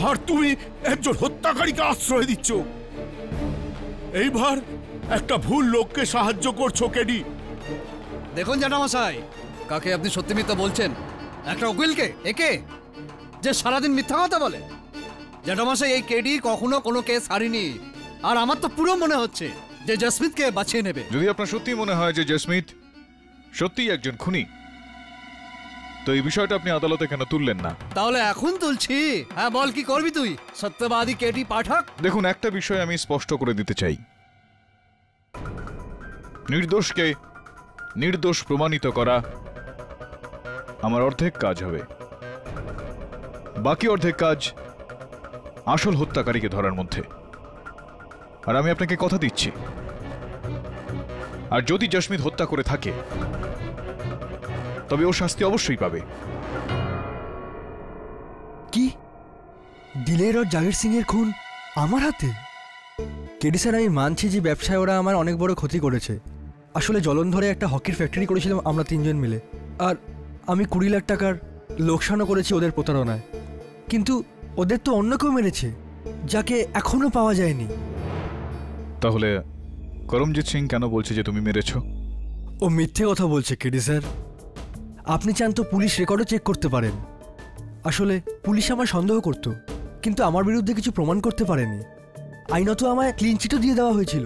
আর তুমি একজন হত্যাকারীকে আশ্রয় দিচ্ছ। এইবার একটা ভুল লোককে সাহায্য করছো কেডি। দেখুন জ্যাঠামশাই, কাকে আপনি সত্যি মিথ্যা বলছেন? একটা উকিলকে, একে যে সারাদিন মিথ্যা কথা বলে। জ্যাঠামশাই, এই কেডি কখনো কোনো কেস হারিনি, আর আমার তো পুরো মনে হচ্ছে যে জসমিতকে বাঁচিয়ে নেবে। যদি আপনার সত্যি মনে হয় যে জসমিত সত্যিই একজন খুনি, তো এই বিষয়টা আপনি আদালতে কেন তুললেন না? তাহলে এখন তুলছি। হ্যাঁ বল, কি করবি তুই? সত্যবাদী কেডি পাঠক। দেখুন, একটা বিষয় আমি স্পষ্ট করে দিতে চাই, নির্দোষকে নির্দোষ প্রমাণিত করা আমার অর্ধেক কাজ হবে, বাকি অর্ধেক কাজ আসল হত্যাকারীকে ধরার মধ্যে। আর আমি আপনাকে কথা দিচ্ছি, আর যদি জসমিত হত্যা করে থাকে তবে ও শাস্তি অবশ্যই পাবে। কি দিলের আর জাহির সিং এর খুন আমার হাতে? কেডি স্যার, আমি মানছি যে ব্যবসায় ওরা আমার অনেক বড় ক্ষতি করেছে। আসলে জলন্ধরে একটা হকির ফ্যাক্টরি করেছিলাম আমরা তিনজন মিলে, আর আমি 20 লাখ টাকার লোকসানও করেছি ওদের প্রতারণায়। কিন্তু ওদের তো অন্য কেউ মেরেছে, যাকে এখনো পাওয়া যায়নি। তাহলে করমজিৎ সিং কেন বলছে যে তুমি মেরেছো? ও মিথ্যে কথা বলছে কেডি স্যার। আপনি চান তো পুলিশ রেকর্ডও চেক করতে পারেন। আসলে পুলিশ আমার সন্দেহ করত, কিন্তু আমার বিরুদ্ধে কিছু প্রমাণ করতে পারেনি। আইনত আমায় ক্লিন চিটও দিয়ে দেওয়া হয়েছিল।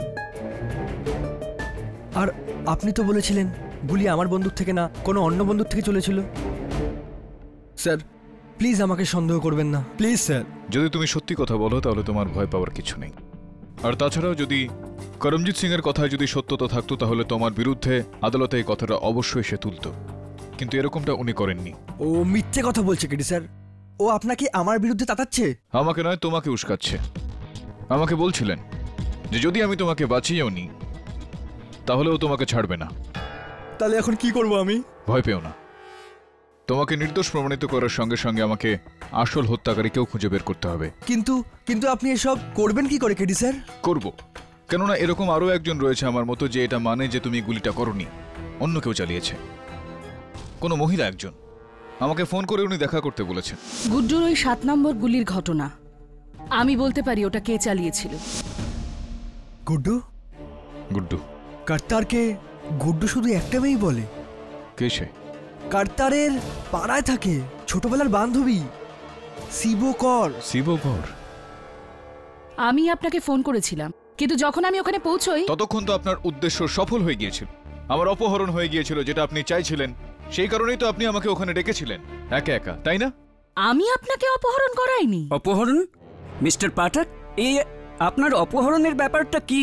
আর আপনি তো বলেছিলেন গুলি আমার বন্দুক থেকে না, কোনো অন্য বন্দুক থেকে চলেছিল। স্যার প্লিজ আমাকে সন্দেহ করবেন না, প্লিজ স্যার। যদি তুমি সত্যি কথা বলো তাহলে তোমার ভয় পাওয়ার কিছু নেই। আর তাছাড়াও যদি করমজিৎ সিং এর কথায় যদি সত্যতা থাকতো তাহলে তোমার বিরুদ্ধে আদালতে এই কথাটা অবশ্যই সে তুলত, কিন্তু এরকমটা উনি করেননি। ও মিথ্যে কথা বলছে কেডি স্যার। ও আপনাকে আমার বিরুদ্ধে তাতাচ্ছে। আমাকে নয়, তোমাকে উস্কাচ্ছে। আমাকে বলছিলেন যে যদি আমি তোমাকে বাঁচিয়েও নি তাহলেও তোমাকে ছাড়বে না। তাহলে এখন কি করব আমি? ভয় পেও না, তোমাকে নির্দোষ প্রমাণিত করার সঙ্গে সঙ্গে আমাকে আসল হত্যাকারীকেও খুঁজে বের করতে হবে। কিন্তু আপনি এসব করবেন কি করে কেডি স্যার? করব, কেননা এরকম আরো একজন রয়েছে আমার মতো যে এটা মানে যে তুমি গুলিটা করনি, অন্য কেউ চালিয়েছে। কোনো মহিলা একজন আমাকে ফোন করে উনি দেখা করতে বলেছেন। গুড্ডুর ওই 7 নম্বর গুলির ঘটনা আমি বলতে পারি ওটা কে চালিয়েছিল। গুড্ডু? গুড্ডু? কার্তারকে গুড্ডু শুধু একটা মেয়েই বলে। কে সে? কার্তারের পাড়ায় থাকে, ছোটবেলার বান্ধবী শিবকর। শিবকর? আমি আপনাকে ফোন করেছিলাম, কিন্তু যখন আমি ওখানে পৌঁছই ততক্ষণ তো আপনার উদ্দেশ্য সফল হয়ে গিয়েছিল। আমার অপহরণ হয়ে গিয়েছিল, যেটা আপনি চাইছিলেন। সেই কারণেই তো আপনি আমাকে ওখানে ডেকেছিলেন একা একা, তাই না? আমি আপনাকে অপহরণ করাইনি। অপহরণ? মিস্টার পাঠক, এই আপনার অপহরণের ব্যাপারটা কি?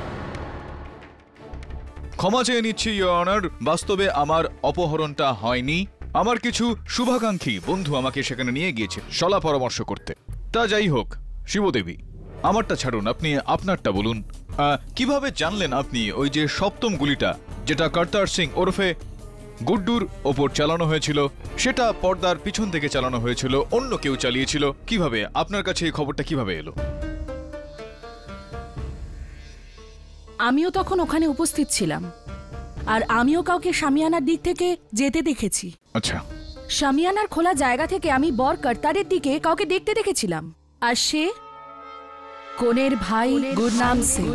ক্ষমা চেয়ে নিচ্ছি ইওর অনার, বাস্তবে আমার অপহরণটা হয়নি। আমার কিছু শুভাকাঙ্ক্ষী বন্ধু আমাকে সেখানে নিয়ে গিয়েছে সলা পরামর্শ করতে। তা যাই হোক, শিবদেবী, আমারটা ছাড়ুন, আপনি আপনারটা বলুন। কিভাবে জানলেন আপনি ওই যে 7ম গুলিটা যেটা কর্তার সিং ওরফে গুড্ডুর ওপর চালানো হয়েছিল সেটা পর্দার পিছন থেকে চালানো হয়েছিল, অন্য কেউ চালিয়েছিল? কিভাবে আপনার কাছে এই খবরটা কিভাবে এলো? আমিও তখন ওখানে উপস্থিত ছিলাম, আর আমিও কাউকে শামিয়ানার দিক থেকে যেতে দেখেছি। আচ্ছা, শামিয়ানার খোলা জায়গা থেকে আমি বর কর্তারের দিকে কাউকে দেখতে দেখেছিলাম, আর সে কোনের ভাই গুরনাম সিং।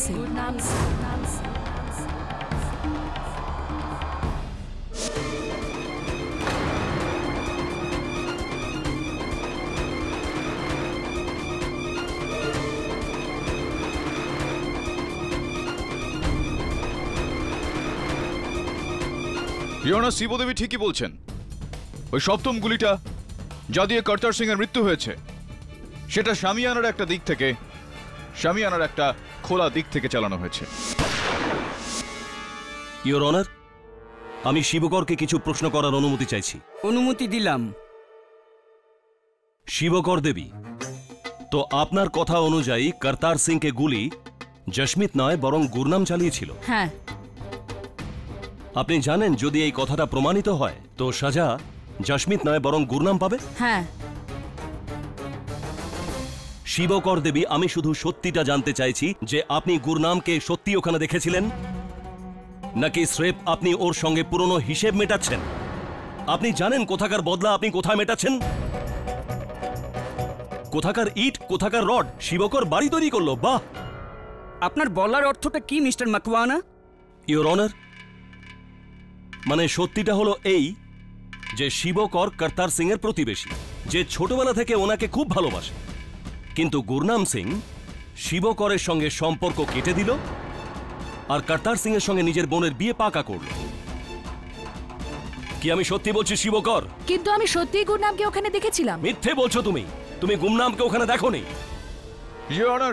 ইওনা, শিবদেবী ঠিকই বলছেন। ওই 7ম গুলিটা যা দিয়ে কর্তার সিং এর মৃত্যু হয়েছে সেটা শামিয়ানার একটা দিক থেকে, শামিয়ানার একটা খোলা দিক থেকে চালানো হয়েছে। ইওর অনার, আমি শিবকরকে কিছু প্রশ্ন করার অনুমতি চাইছি। অনুমতি দিলাম। শিবকর দেবী, তো আপনার কথা অনুযায়ী কর্তার সিংকে গুলি জসমিত নয় বরং গুরনাম চালিয়েছিল? হ্যাঁ। আপনি জানেন যদি এই কথাটা প্রমাণিত হয় তো সাজা জসমিত নয় বরং গুরনাম পাবে? হ্যাঁ। শিবকর দেবী, আমি শুধু সত্যিটা জানতে চাইছি যে আপনি গুরনামকে সত্যি ওখানে দেখেছিলেন, নাকি স্রেফ আপনি ওর সঙ্গে পুরনো হিসেব মেটাচ্ছেন? আপনি জানেন কোথাকার বদলা আপনি কোথায় মেটাচ্ছেন? কোথাকার ইট কোথাকার রড শিবকর বাড়ি তৈরি করলো। বাহ! আপনার বলার অর্থটা কি মিস্টার মাকওয়ানা? ইওর অনার, মানে সত্যিটা হলো এই যে শিবকর কর্তার সিং এর প্রতিবেশী, যে ছোটবেলা থেকে ওনাকে খুব ভালোবাসে। কিন্তু গুরনাম সিং শিবকরের সঙ্গে সম্পর্ক কেটে দিল আর কর্তার সিং এর সঙ্গে নিজের বোনের বিয়ে পাকা করল। কি আমি সত্যি বলছি শিবকর? কিন্তু আমি সত্যিই গুরনামকে ওখানে দেখেছিলাম। মিথ্যে বলছো তুমি। তুমি গুমনামকে ওখানে দেখোনি। ইওর অনার,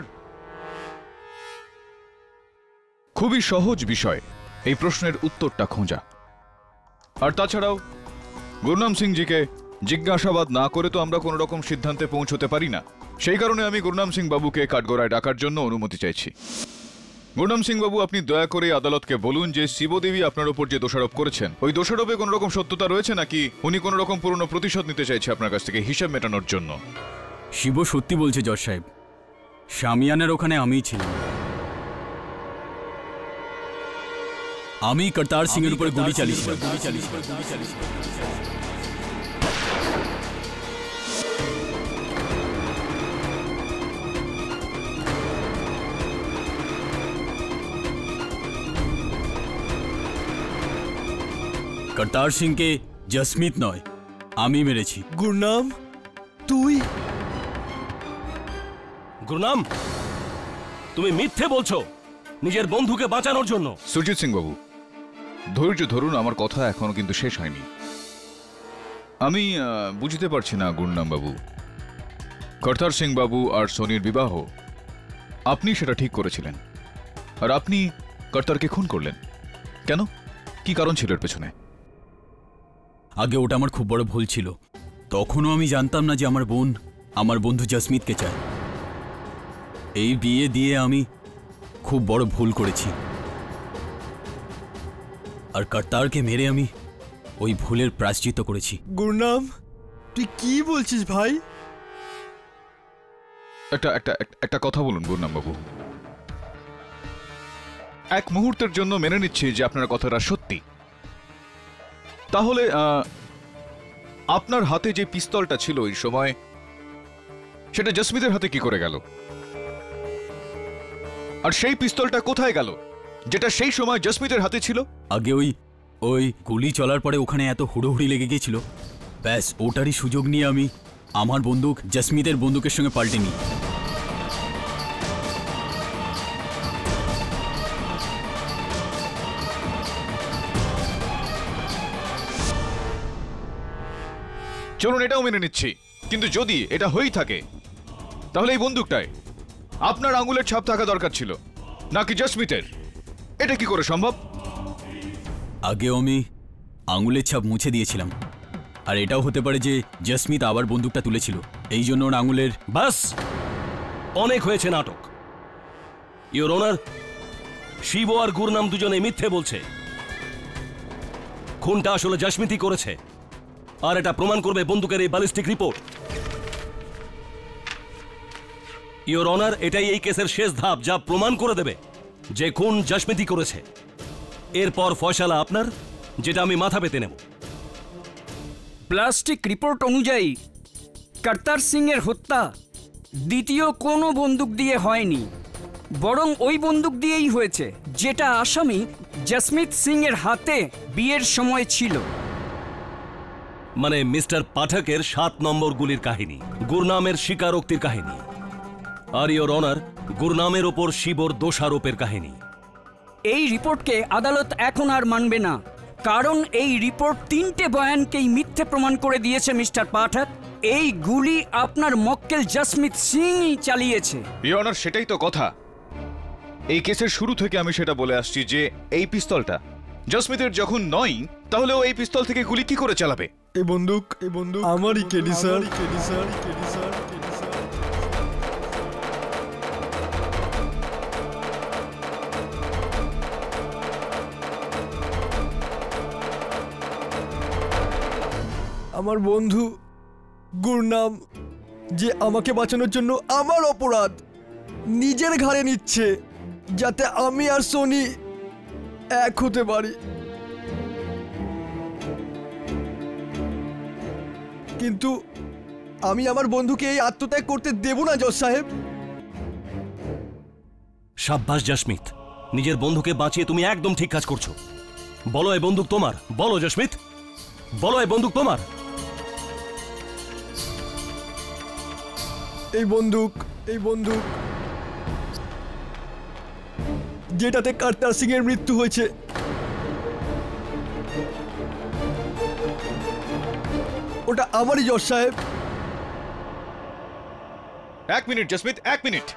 খুবই সহজ বিষয় এই প্রশ্নের উত্তরটা খোঁজা। আর তাছাড়াও গুরনাম সিংজিকে জিজ্ঞাসাবাদ না করে তো আমরা কোনো রকম সিদ্ধান্তে পৌঁছতে পারি না। সেই কারণে আমি গুরনাম সিং বাবুকে কাঠগড়ায় ডাকার জন্য অনুমতি চাইছি। গুরনাম সিং বাবু, আপনি দয়া করে আদালতকে বলুন যে শিবদেবী আপনার উপর যে দোষারোপ করেছেন, ওই দোষারোপে কোনো রকম সত্যতা রয়েছে নাকি উনি কোনো রকম পুরনো প্রতিশোধ নিতে চাইছে আপনার কাছ থেকে হিসাব মেটানোর জন্য। শিব সত্যি বলছে জজ সাহেব, শামিয়ানের ওখানে আমিই ছিলাম। আমি করতার সিং এর উপর গুলি চালিয়েছিলাম। করতার সিংকে জসমিত নয়, আমি মেরেছি। গুরনাম, তুই? গুরনাম, তুমি মিথ্যে বলছো নিজের বন্ধুকে বাঁচানোর জন্য। সুরজিৎ সিং বাবু, ধৈর্য ধরুন, আমার কথা এখনো কিন্তু শেষ হয়নি। আমি বুঝতে পারছি না গুরনাম বাবু, করতার সিং বাবু আর সোনির বিবাহ আপনি সেটা ঠিক করেছিলেন, আর আপনি করতারকে খুন করলেন কেন? কি কারণ ছিল এর পেছনে? আগে ওটা আমার খুব বড় ভুল ছিল। তখনও আমি জানতাম না যে আমার বোন আমার বন্ধু জসমিতকে চায়। এই বিয়ে দিয়ে আমি খুব বড় ভুল করেছি, আর করতারকে মেরে আমি ওই ভুলের প্রায়শ্চিত্ত করেছি। গুরনাম, তুই কি বলছিস ভাই? একটা কথা বলুন গুরনাম বাবু। এক মুহূর্তের জন্য মেনে নিচ্ছি যে আপনার কথাটা সত্যি। তাহলে আপনার হাতে যে পিস্তলটা ছিল ওই সময়, সেটা জসমিতের হাতে কি করে গেল? আর সেই পিস্তলটা কোথায় গেল যেটা সেই সময় জসমিতের হাতে ছিল? আগে ওই গুলি চলার পরে ওখানে এত হুড়োহুড়ি লেগে গিয়েছিল, ব্যাস ওটারই সুযোগ নিয়ে আমি আমার বন্দুক জসমিতের বন্দুকের সঙ্গে পাল্টে নিই। চলুন এটাও মেনে নিচ্ছি, কিন্তু যদি এটা হয়েই থাকে তাহলে এই বন্দুকটায় আপনার আঙুলের ছাপ থাকা দরকার ছিল নাকি জসমিতের। এটা কি করে সম্ভব? আগেও আমি আঙুলের ছাপ মুছে দিয়েছিলাম, আর এটাও হতে পারে যে জসমিত আবার বন্দুকটা তুলেছিল, এই জন্য ওর আঙুলের। বাস, অনেক হয়েছে নাটক। ইওর অনার, শিব আর গুরনাম দুজনে মিথ্যে বলছে। খুনটা আসলে জসমিতই করেছে, আর এটা প্রমাণ করবে বন্দুকের এই ব্যালিস্টিক রিপোর্ট। ইওর অনার, এটাই এই কেসের শেষ ধাপ, যা প্রমাণ করে দেবে যে খুন জসমিতই করেছে। এরপর ফয়সালা আপনার, যেটা আমি মাথা পেতে নেব। প্লাস্টিক রিপোর্ট অনুযায়ী করতার সিং এর হত্যা দ্বিতীয় কোনো বন্দুক দিয়ে হয়নি, বরং ওই বন্দুক দিয়েই হয়েছে যেটা আসামি জসমিত সিং এর হাতে বিয়ের সময় ছিল। মানে মিস্টার পাঠকের 7 নম্বর গুলির কাহিনী, গুরনামের স্বীকারোক্তির কাহিনী, আর ইওর অনার, গুরনামের ওপর শিবর দোষারোপের কাহিনী। এই রিপোর্টকে আদালত এখন আর মানবে না, কারণ এই রিপোর্ট 3টে বয়ানকেই মিথ্যে প্রমাণ করে দিয়েছে মিস্টার পাঠক। এই গুলি আপনার মক্কেল জসমিত সিংই চালিয়েছে। ইওর অনার, সেটাই তো কথা। এই কেসের শুরু থেকে আমি সেটা বলে আসছি যে এই পিস্তলটা জসমিতের যখন নয়, তাহলে ও এই পিস্তল থেকে গুলি কি করে চালাবে? এই বন্দুক আমারই, কেডি স্যার। আমার বন্ধু গুরনাম যে আমাকে বাঁচানোর জন্য আমার অপরাধ নিজের ঘাড়ে নিচ্ছে, যাতে আমি আর সোনি এক হতে পারি। কিন্তু আমি আমার বন্ধুকে এই আত্মত্যাগ করতে দেব না জজ সাহেব। সাব্বাস জসমিত, নিজের বন্ধুকে বাঁচিয়ে তুমি একদম ঠিক কাজ করছো। বলো এই বন্দুক তোমার, বলো জসমিত, বলো এই বন্দুক তোমার। এই বন্দুক যেটাতে কর্তার সিং এর মৃত্যু হয়েছে, ওটা আমারই জজ সাহেব। 1 মিনিট জসমিত, 1 মিনিট।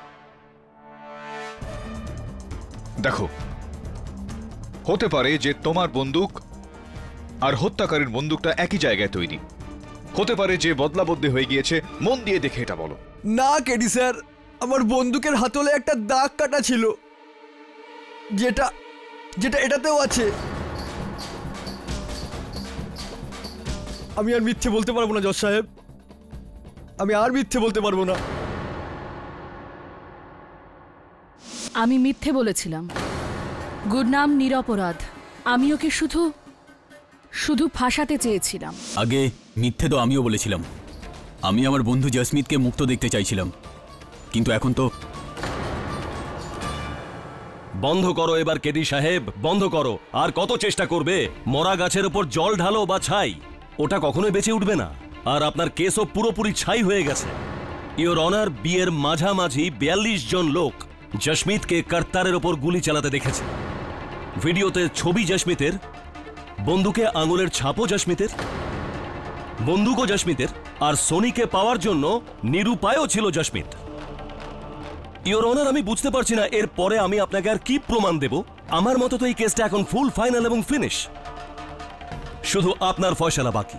দেখো, হতে পারে যে তোমার বন্দুক আর হত্যাকারীর বন্দুকটা একই জায়গায় তৈরি। হতে পারে যে বদলাবদলি হয়ে গিয়েছে। মন দিয়ে দেখে এটা বলো। না কেডি স্যার, আমার বন্দুকের হাতলে একটা দাগ কাটা ছিল, যেটা এটাতেও আছে। আমি আর মিথ্যে বলতে পারবো না জজ সাহেব, আমি আর মিথ্যে বলতে পারবো না। আমি মিথ্যে বলেছিলাম। গুরনাম নিরপরাধ। আমি ওকে শুধু ফাঁসাতে চেয়েছিলাম। আগে মিথ্যে তো আমিও বলেছিলাম। আমি আমার বন্ধু জসমিতকে মুক্ত দেখতে চাইছিলাম, কিন্তু এখন তো। বন্ধ করো এবার কেডি সাহেব, বন্ধ করো। আর কত চেষ্টা করবে? মরা গাছের উপর জল ঢালো বা ছাই, ওটা কখনোই বেঁচে উঠবে না। আর আপনার কেসও পুরোপুরি ছাই হয়ে গেছে। ইওর অনার, বিয়ের মাঝামাঝি 42 জন লোক জসমিতকে কর্তারের ওপর গুলি চালাতে দেখেছে। ভিডিওতে ছবি জসমিতের, বন্দুকে আঙুলের ছাপও জসমিতের, বন্দুকও জসমিতের, আর সোনিকে পাওয়ার জন্য নিরুপায়ও ছিল জসমিত। ইওর অনার, আমি বুঝতে পারছি না এর পরে আমি আপনাকে আর কি প্রমাণ দেব। আমার মতো তো এই কেসটা এখন ফুল ফাইনাল এবং ফিনিশ। শুধু আপনার ফয়সালা বাকি।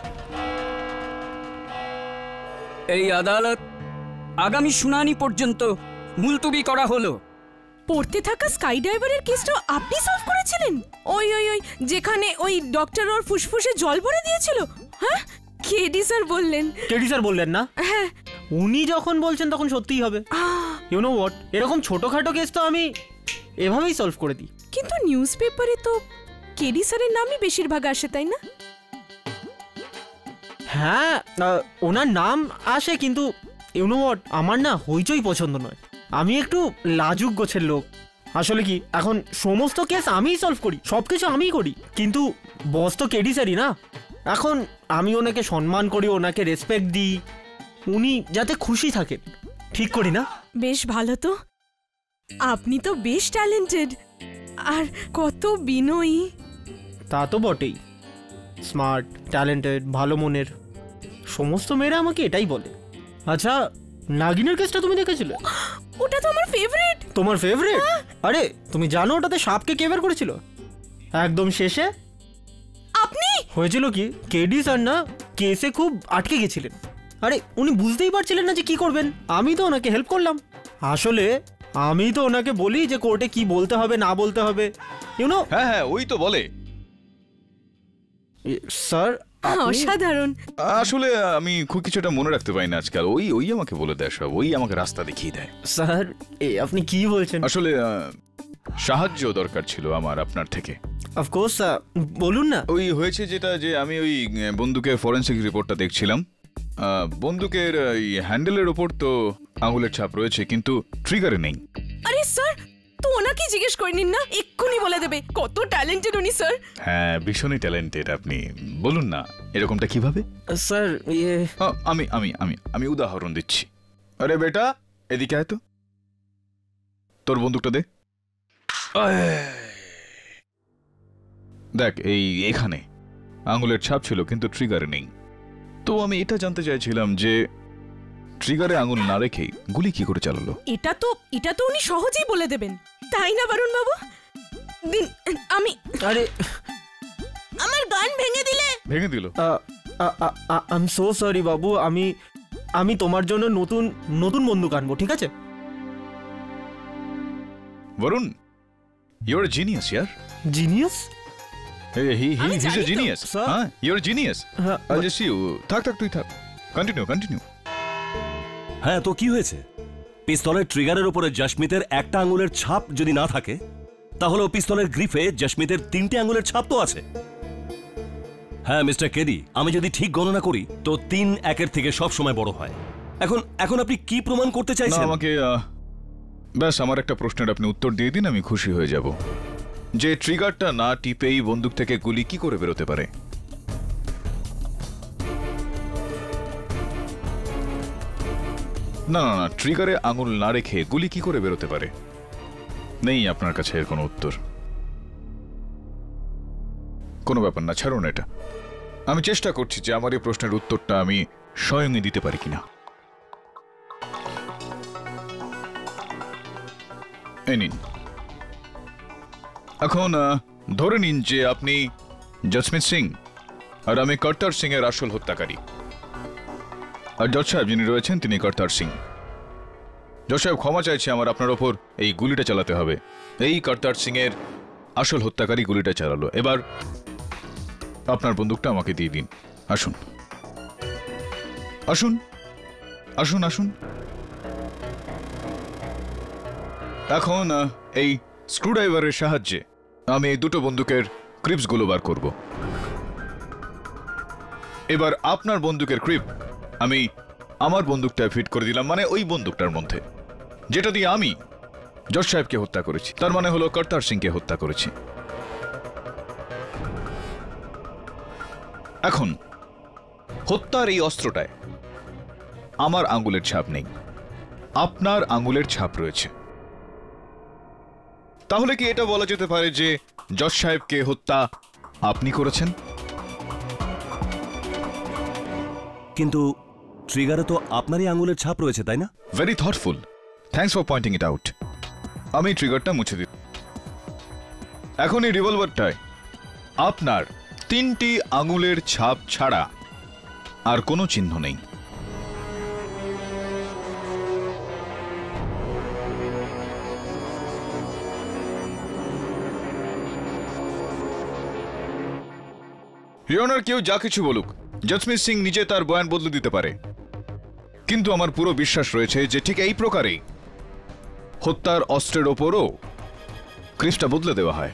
এই আদালত আগামী শুনানি পর্যন্ত মুলতবি করা হলো। পড়তে থাকা স্কাই ডাইভারের কেসটা আপনি সলভ করেছিলেন? ওই যেখানে ওই ডক্টর ওর ফুসফুসে জল ভরে দিয়েছিল? হ্যাঁ, কেডি স্যার বললেন না? হ্যাঁ, উনি যখন বলছেন তখন সত্যিই হবে। ইউ নো হোয়াট, এরকম ছোটখাটো কেস তো আমি এভাবেই সলভ করে দিই। কিন্তু নিউজ পেপারে তো কেডি স্যারের নামই বেশিরভাগ আসে, তাই না? হ্যাঁ, ওনার নাম আসে, কিন্তু ইউ নো হোয়াট, আমার না হইচই পছন্দ নয়। আমি একটু লাজুক গোছের লোক। আসলে কি, এখন সমস্ত কেস আমিই সলভ করি, সব কিছু আমিই করি, কিন্তু বস তো কেডি স্যারই না। এখন আমি ওনাকে সম্মান করি, ওনাকে রেসপেক্ট দিই, উনি যাতে খুশি থাকেন, ঠিক করি না? বেশ ভালো তো। আপনি তো বেশ ট্যালেন্টেড আর কত বিনয়ী। তা তো বটেই, স্মার্ট, ট্যালেন্টেড, ভালো মনের। সমস্ত মেয়েরা আমাকে এটাই বলে। আচ্ছা, নাগিনের কেসটা তুমি দেখেছিলে? ওটা তো আমার ফেভারিট। তোমার ফেভারিট? আরে তুমি জানো ওটাতে সাপকে কে বের করেছিল একদম শেষে? আপনি? হয়েছিল কি, কেডি স্যার না কেসে খুব আটকে গেছিলেন। আরে উনি বুঝতেই পারছিলেন না যে কি করবেন। আমি তো ওনাকে হেল্প করলাম। আসলে আমি তো ওনাকে বলি যে কোর্টে কি বলতে হবে না বলতে হবে, ইউ নো। হ্যাঁ, ওই তো বলে। স্যার, অসাধারণ। আসলে আমি খুব কিছুটা মনে রাখতে পারি না আজকাল। ওই আমাকে বলে দেয় সব, ওই আমাকে রাস্তা দেখিয়ে দেয়। স্যার, আপনি কি বলছেন? আসলে সাহায্য দরকার ছিল আমার আপনার থেকে। অফকোর্স, বলুন না। ওই হয়েছে যেটা, যে আমি ওই বন্দুকের ফরেন্সিক রিপোর্টটা দেখছিলাম। বন্দুকের হ্যান্ডেলের ওপর তো আঙুলের ছাপ রয়েছে, কিন্তু ট্রিগারে নেই। আরে স্যার, তো ওনাকে জিজ্ঞেস করে নিন না, এক্ষুনি বলে দেবে। কত ট্যালেন্টেড উনি স্যার। হ্যাঁ, ভীষণই ট্যালেন্টেড। আপনি বলুন না এরকমটা কিভাবে? স্যার, আমি আমি আমি আমি উদাহরণ দিচ্ছি। আরে বেটা, এদিকে আয় তো, তোর বন্দুকটা দে। দেখ, এখানে আঙুলের ছাপ ছিল, কিন্তু ট্রিগারে নেই। তো আমি এটা জানতে চাইছিলাম যে ট্রিগারে আঙুল না রেখেই গুলি কি করে চালালো? এটা তো উনি সহজেই বলে দেবেন, তাই না বরুণ বাবু? দিন, আরে আমার গান ভেঙে দিল। আই এম সো সরি বাবু। আমি তোমার জন্য নতুন বন্দুক আনবো, ঠিক আছে? বরুণ, ইউর জিনিয়াস ইয়ার। Genius? He's a genius. Huh? You're a genius. I'll just see you. থাক, তুই থাক। Continue. হ্যাঁ, তো কি হয়েছে? পিস্তলের ট্রিগারের উপরে জসমিতের একটা আঙুলের ছাপ যদি না থাকে, তাহলে পিস্তলের গ্রিফে জসমিতের 3টে আঙুলের ছাপ তো আছে। হ্যাঁ মিস্টার কেডি, আমি যদি ঠিক গণনা করি তো 3 1-এর থেকে সব সময় বড় হয়। এখন আপনি কি প্রমাণ করতে না, চাইছেন? আমাকে ব্যাস আমার একটা প্রশ্নের আপনি উত্তর দিয়ে দিন, আমি খুশি হয়ে যাব। যে ট্রিগারটা না টিপেই বন্দুক থেকে গুলি কি করে বেরোতে পারে? না না না, ট্রিগারে আঙুল না রেখে গুলি কি করে বেরোতে পারে? নেই আপনার কাছে এর কোনো উত্তর? কোনো ব্যাপার না, ছাড়ুন এটা। আমি চেষ্টা করছি যে আমার এই প্রশ্নের উত্তরটা আমি স্বয়ংই দিতে পারি কিনা। এই নিন। এখন ধরে নিন যে আপনি জসমিত সিং আর আমি কর্তার সিং এর আসল হত্যাকারী, আর জজ সাহেব যিনি রয়েছেন তিনি কর্তার সিং। জজ সাহেব ক্ষমা চাইছে, আমার আপনার ওপর এই গুলিটা চালাতে হবে। এই কর্তার সিং এর আসল হত্যাকারী গুলিটা চালালো। এবার আপনার বন্দুকটা আমাকে দিয়ে দিন। আসুন আসুন আসুন আসুন। এখন এই স্ক্রুড্রাইভারের সাহায্যে আমি এই দুটো বন্দুকের ক্রিপসগুলো বার করব। এবার আপনার বন্দুকের ক্রিপ আমি আমার বন্দুকটায় ফিট করে দিলাম, মানে ওই বন্দুকটার মধ্যে যেটা দিয়ে আমি জজ সাহেবকে হত্যা করেছি। তার মানে হলো কর্তার সিংকে হত্যা করেছি। এখন হত্যার এই অস্ত্রটায় আমার আঙ্গুলের ছাপ নেই, আপনার আঙ্গুলের ছাপ রয়েছে। তাহলে কি এটা বলা যেতে পারে যে জজ সাহেবকে হত্যা আপনি করেছেন? কিন্তু ট্রিগারে তো আপনারই আঙুলের ছাপ রয়েছে, তাই না? Very thoughtful, thanks for pointing it out. আমি ট্রিগারটা মুছে দিই। এখন এই রিভলভারটায় আপনার 3টি আঙুলের ছাপ ছাড়া আর কোনো চিহ্ন নেই। ইয়নার কেউ যা কিছু বলুক, জসমিত সিং নিজে তার বয়ান বদলে দিতে পারে, কিন্তু আমার পুরো বিশ্বাস রয়েছে যে ঠিক এই প্রকারেই হত্যার অস্ত্রের ওপরও ক্রিপসটা বদলে দেওয়া হয়।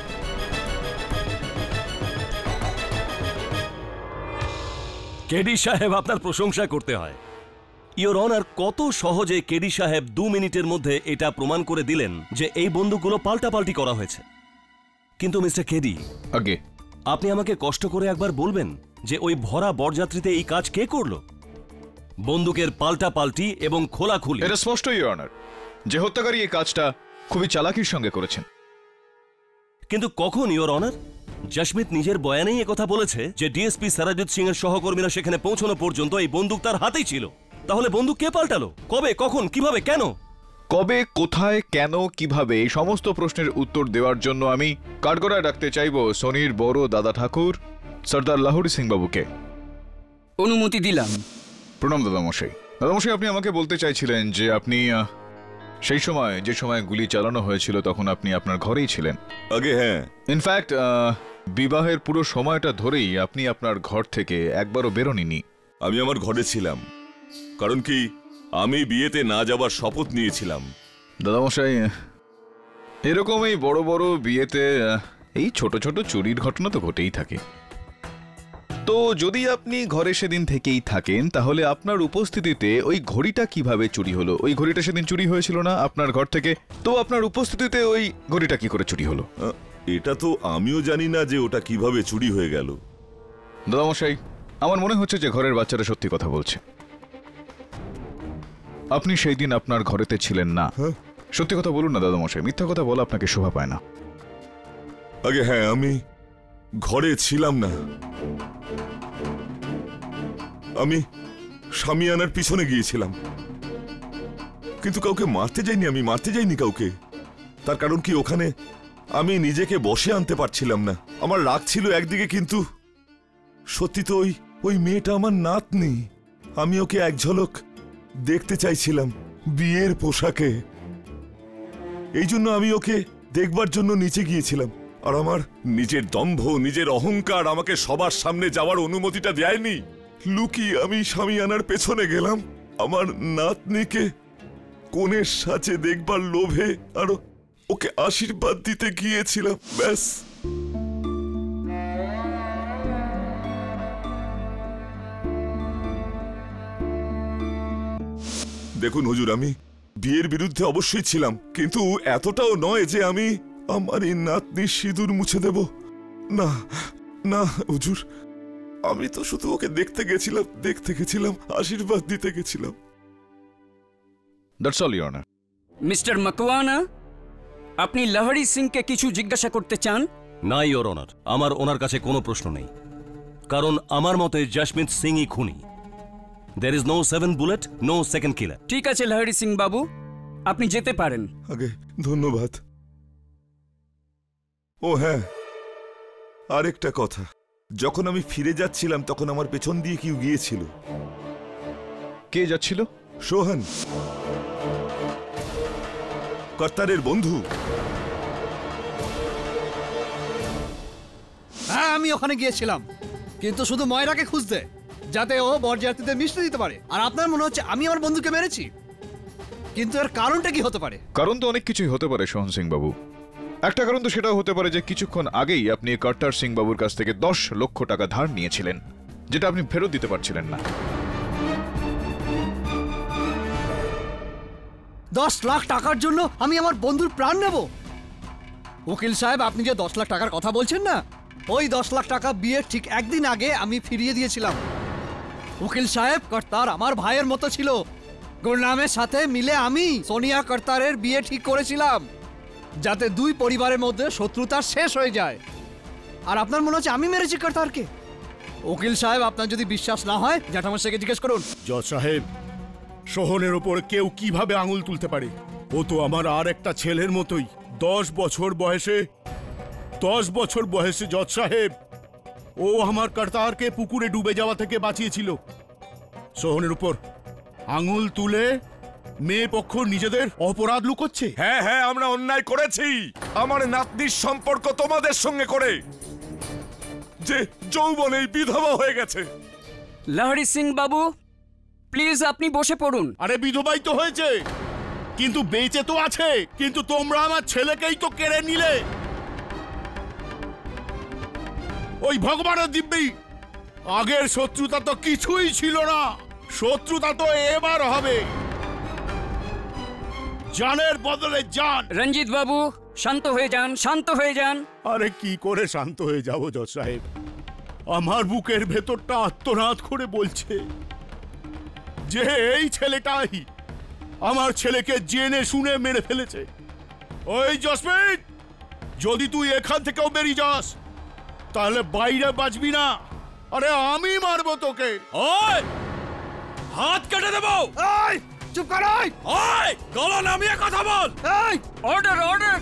কেডি সাহেব, আপনার প্রশংসা করতে হয়। ইওর অনার, কত সহজে কেডি সাহেব 2 মিনিটের মধ্যে এটা প্রমাণ করে দিলেন যে এই বন্দুকগুলো পাল্টাপাল্টি করা হয়েছে। কিন্তু মিস্টার কেডি, আগে আপনি আমাকে কষ্ট করে একবার বলবেন যে ওই ভরা বরযাত্রীতে এই কাজ কে করলো? বন্দুকের পাল্টাপাল্টি এবং খোলাখুলি। এটা স্পষ্ট ইওর অনার যে হত্যাকারী এই কাজটা খুবই চালাকির সঙ্গে করেছেন। কিন্তু কখন ইওর অনার? জসমিত নিজের বয়ানেই একথা বলেছে যে ডিএসপি সারাজিৎ সিং এর সহকর্মীরা সেখানে পৌঁছানো পর্যন্ত এই বন্দুক তার হাতেই ছিল। তাহলে বন্দুক কে পাল্টালো? কবে, কখন, কিভাবে, কেন? কবে, কোথায়, কেন, কিভাবে, এই সমস্ত প্রশ্নের উত্তর দেওয়ার জন্য আমি কাঠগড়ায় ডাকতে চাইব সোনির বড় দাদা ঠাকুর সর্দার লাহোরি সিং বাবুকে। অনুমতি দিলাম। প্রণাম দাদামশাই। দাদামশাই, আপনি আমাকে বলতে চাইছিলেন যে আপনি সেই সময়, যে সময় গুলি চালানো হয়েছিল, তখন আপনি আপনার ঘরেই ছিলেন। আগে হ্যাঁ, ইনফ্যাক্ট বিবাহের পুরো সময়টা ধরেই আপনি আপনার ঘর থেকে একবারও বেরোননি। আমি আমার ঘরে ছিলাম, কারণ কি আমি বিয়েতে না যাবার শপথ নিয়েছিলাম। দাদামশাই, এরকমই বড় বড় বিয়েতে এই ছোট ছোট চুরির ঘটনা তো ঘটেই থাকে। তো যদি আপনি ঘরে সেদিন থেকেই থাকেন, তাহলে আপনার উপস্থিতিতে ওই ঘড়িটা কিভাবে চুরি হলো? ওই ঘড়িটা সেদিন চুরি হয়েছিল না আপনার ঘর থেকে, তো আপনার উপস্থিতিতে ওই ঘড়িটা কি করে চুরি হলো? এটা তো আমিও জানি না যে ওটা কিভাবে চুরি হয়ে গেল। দাদামশাই, আমার মনে হচ্ছে যে ঘরের বাচ্চারা সত্যি কথা বলছে। আপনি সেই দিন আপনার ঘরেতে ছিলেন না। সত্যি কথা বলুন না দাদামশাই, মিথ্যা কথা বলা আপনাকে শোভা পায় না। আগে হ্যাঁ, আমি ঘরে ছিলাম না। আমি শামিয়ানার পিছনে গিয়েছিলাম, কিন্তু কাউকে মারতে যাইনি। আমি মারতে যাইনি কাউকে। তার কারণ কি, ওখানে আমি নিজেকে বসে আনতে পারছিলাম না। আমার রাগ ছিল একদিকে, কিন্তু সত্যি তো ওই মেয়েটা আমার নাতনি। আমি ওকে এক ঝলক দেখতে চাইছিলাম বিয়ের পোশাকে। এই জন্য আমি ওকে দেখবার জন্য নিচে গিয়েছিলাম। আর আমার নিজের দম্ভ, নিজের অহংকার আমাকে সবার সামনে যাওয়ার অনুমতিটা দেয়নি। লুকিয়ে আমি শামিয়ানার পেছনে গেলাম আমার নাতনিকে কোণের সাথে দেখবার লোভে, আর ওকে আশীর্বাদ দিতে গিয়েছিলাম। ব্যাস। দেখুন হুজুর, আমি বিয়ের বিরুদ্ধে অবশ্যই ছিলাম, কিন্তু এতটাও নয় যে আমি আমার এই নাতনির সিঁদুর মুছে দেব। না না হুজুর, আমি তো শুধু ওকে দেখতে গেছিলাম, আশীর্বাদ দিতে গেছিলাম। That's all your honour. Mister Makwana, আপনি লহরি সিংকে কিছু জিজ্ঞাসা করতে চান? না ইওর অনার, আমার ওনার কাছে কোনো প্রশ্ন নেই, কারণ আমার মতে জসমিত সিংই খুনি। There is no 7 bullet, no second killer. ঠিক আছে লহরি সিং বাবু, আপনি যেতে পারেন। আগে ধন্যবাদ। ও হ্যাঁ, আরেকটা কথা, যখন আমি ফিরে যাচ্ছিলাম তখন আমার পেছন দিয়ে কেউ গিয়েছিল। কে যাচ্ছিল? সোহান, কর্তারের বন্ধু। হ্যাঁ, আমি ওখানে গিয়েছিলাম, কিন্তু শুধু ময়রাকে খুঁজতে, যাতে ও বরযাত্রীদের মিষ্টি দিতে পারে। আর আপনার মনে হচ্ছে আমি আমার বন্ধুকে মেরেছি, কিন্তু এর কারণটা কি হতে পারে? কারণ তো অনেক কিছুই হতে পারে সোহন সিং বাবু। একটা কারণ তো সেটাও হতে পারে যে কিছুক্ষণ আগেই আপনি কর্তার সিং বাবুর কাছ থেকে 10 লক্ষ টাকা ধার নিয়েছিলেন, যেটা আপনি ফেরত দিতে পারছিলেন না। 10 লাখ টাকার জন্য আমি আমার বন্ধুর প্রাণ নেব? উকিল সাহেব, আপনি যে 10 লাখ টাকার কথা বলছেন না, ওই 10 লাখ টাকা বিয়ের ঠিক একদিন আগে আমি ফিরিয়ে দিয়েছিলাম। উকিল সাহেব, কর্তার আমার ভাইয়ের মতো ছিল। গুরনামের সাথে মিলে আমি সোনিয়া কর্তারের বিয়ে ঠিক করেছিলাম, যাতে দুই পরিবারের মধ্যে শত্রুতা শেষ হয়ে যায়। আর আপনার মনে হচ্ছে আমি মেরেছি কর্তারকে? উকিল সাহেব, আপনার যদি বিশ্বাস না হয় জ্যাঠামশাইকে জিজ্ঞেস করুন। জজ সাহেব, সোহনের ওপর কেউ কিভাবে আঙুল তুলতে পারে? ও তো আমার আর একটা ছেলের মতোই। 10 বছর বয়সে জজ সাহেব, ও আমার কর্তারকে পুকুরে ডুবে যাওয়া থেকে বাঁচিয়েছিল। সোহনের উপর আঙুল তুলে মেয়ে পক্ষ নিজেদের অপরাধ লুকোচ্ছে। হ্যাঁ হ্যাঁ, আমরা অন্যায় করেছি আমার নাতনির সম্পর্ক তোমাদের সঙ্গে করে, যে যৌবনেই বিধবা হয়ে গেছে। লহরি সিং বাবু, প্লিজ আপনি বসে পড়ুন। আরে বিধবাই তো হয়েছে, কিন্তু বেঁচে তো আছে। কিন্তু তোমরা আমার ছেলেকেই তো কেড়ে নিলে। ওই ভগবানের দিব্যি, আগের শত্রুতা তো কিছুই ছিল না, শত্রুতা তো এবার হবে। জানের বদলে জান। রঞ্জিত বাবু, শান্ত হয়ে যান, শান্ত হয়ে যান। আরে কি করে শান্ত হয়ে যাব জজ সাহেব? আমার বুকের ভেতরটা আত্মনাদ করে বলছে যে এই ছেলেটাই আমার ছেলেকে জেনে শুনে মেরে ফেলেছে। ওই জসমিত, যদি তুই এখান থেকেও বেরিয়ে যাস তাহলে বাইরে বাঁচবি না। আরে আমি মারবো তোকে। ওই হাত কেটে দেবো। এই চুপ কর। ওই গলা নামিয়ে কথা বল। এই অর্ডার, অর্ডার।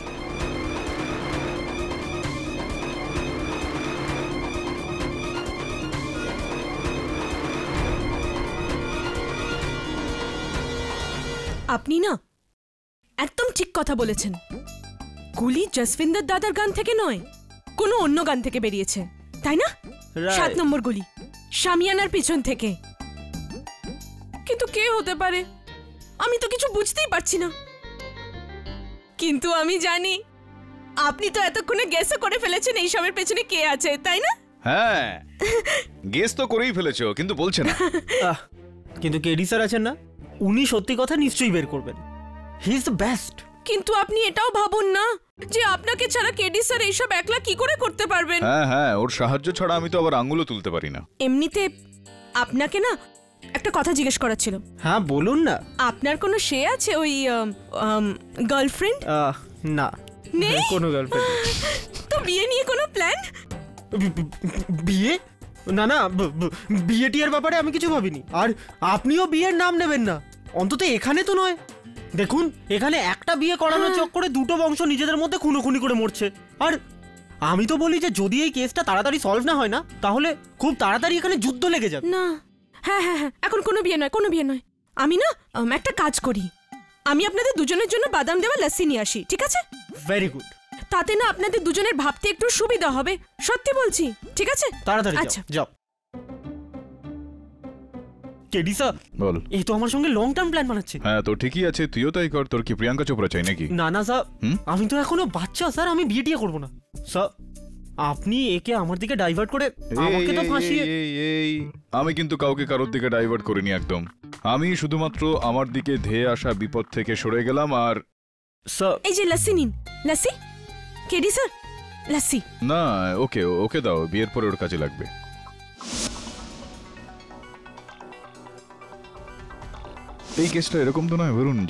আপনি না একদম ঠিক কথা বলেছেন। গুলি জসভিন্দর দাদার গান থেকে নয়, কোনো অন্য গান থেকে বেরিয়েছে, তাই না? 7 নম্বর গুলি শামিয়ানার পিছন থেকে। কিন্তু কে হতে পারে আমি তো কিছু বুঝতেই পারছি না। কিন্তু আমি জানি আপনি তো এতক্ষণে গেসও করে ফেলেছেন এইসবের পেছনে কে আছে, তাই না? হ্যাঁ, গেস তো করেই ফেলেছো, কিন্তু বলছে না। কিন্তু কেডি স্যার আছেন না, উনি সত্যি কথা নিশ্চয়ই বের করবেন। He is the best. কিন্তু আপনি এটাও ভাবুন না যে আপনাকে ছাড়া কেডি স্যার এইসব একলা কি করে করতে পারবেন। হ্যাঁ হ্যাঁ, ওর সাহায্য ছাড়া আমি তো আবার আঙুলও তুলতে পারি না। এমনিতে আপনাকে না একটা কথা জিজ্ঞেস করার ছিল। হ্যাঁ বলুন না। আপনার কোনো সে আছে ওই গার্লফ্রেন্ড? না, নেই কোনো গার্লফ্রেন্ড। তো বিয়ে নিয়ে কোনো প্ল্যান? বিয়ে? না না, বিয়ে টিয়ের ব্যাপারে আমি কিছু ভাবিনি। আর আপনিও বিয়ের নাম নেবেন না, অন্তত এখানে তো নয়। দেখুন, এখানে একটা বিয়ে করানোর চক্করে দুটো বংশ নিজেদের মধ্যে খুনোখুনি করে মরছে। আর আমি তো বলি যে যদি এই কেসটা তাড়াতাড়ি সলভ না হয় না, তাহলে খুব তাড়াতাড়ি এখানে যুদ্ধ লেগে যাবে। না, হ্যাঁ হ্যাঁ হ্যাঁ, এখন কোনো বিয়ে নয়, কোনো বিয়ে নয়। আমি না একটা কাজ করি, আমি আপনাদের দুজনের জন্য বাদাম দেওয়া লস্যি নিয়ে আসি, ঠিক আছে? Very good. তাতে না আপনাদের দুজনের ভাবতে একটু সুবিধা হবে, সত্যি বলছি, ঠিক আছে? তাড়াতাড়ি আচ্ছা যাও। কেডি স্যার বল। এই তো আমার সঙ্গে লং টার্ম প্ল্যান বানাচ্ছে। হ্যাঁ তো ঠিকই আছে, তুইও তাই কর। তোর কি প্রিয়াঙ্কা চোপড়া চাই নাকি? না না স্যার, আমি তো এখনো বাচ্চা স্যার, আমি বিয়ে টিয়ে করবো না স্যার। আপনি একে আমার দিকে ডাইভার্ট করে আমাকে তো ফাঁসিয়ে। এই আমি কিন্তু কাউকে কারোর দিকে ডাইভার্ট করিনি একদম। আমি শুধুমাত্র আমার দিকে ধেয়ে আসা বিপদ থেকে সরে গেলাম আর এই যে লস্যি নিন। Lassi KD sir, lassi. না, ওকে ওকে দাও, বিয়ের পরে ওর কাজে লাগবে। এই কেসটা এরকম তো নয় বলুন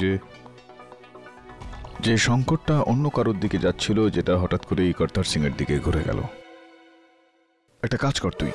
যে সংকটটা অন্য কারোর দিকে যাচ্ছিল, যেটা হঠাৎ করে এই কর্তার সিং এর দিকে ঘুরে গেল। একটা কাজ কর তুই,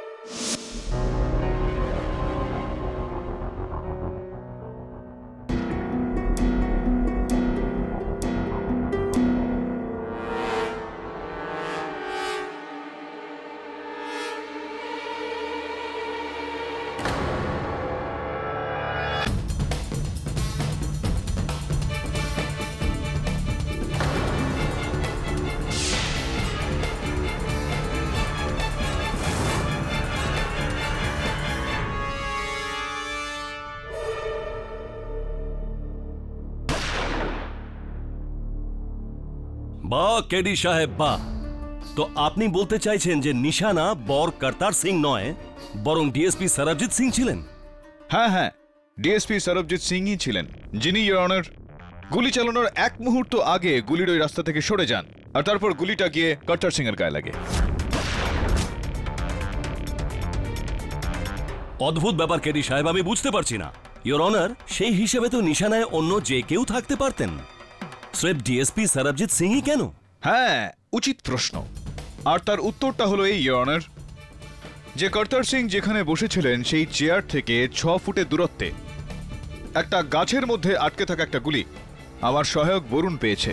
বাহ কেডি সাহেব বাহ। তো আপনি বলতে চাইছেন যে নিশানা বর কর্তার সিং নয়, বরং ডিএসপি সরবজিৎ সিং ছিলেন? হ্যাঁ হ্যাঁ, ডিএসপি সরবজিৎ সিংই ছিলেন, যিনি ইওর অনার গুলি চালানোর এক মুহূর্ত আগে গুলির ওই রাস্তা থেকে সরে যান, আর তারপর গুলিটা গিয়ে কর্তার সিং এর গায়ে লাগে। অদ্ভুত ব্যাপার কেডি সাহেব, আমি বুঝতে পারছি না। ইওর অনার, সেই হিসেবে তো নিশানায় অন্য যে কেউ থাকতে পারতেন, স্রেফ ডিএসপি সরবজিৎ সিংই কেন? হ্যাঁ, উচিত প্রশ্ন। আর তার উত্তরটা হলো এই ইওর অনার, যে কর্তার সিং যেখানে বসেছিলেন সেই চেয়ার থেকে 6 ফুটের দূরত্বে একটা গাছের মধ্যে আটকে থাকা একটা গুলি আমার সহায়ক বরুণ পেয়েছে।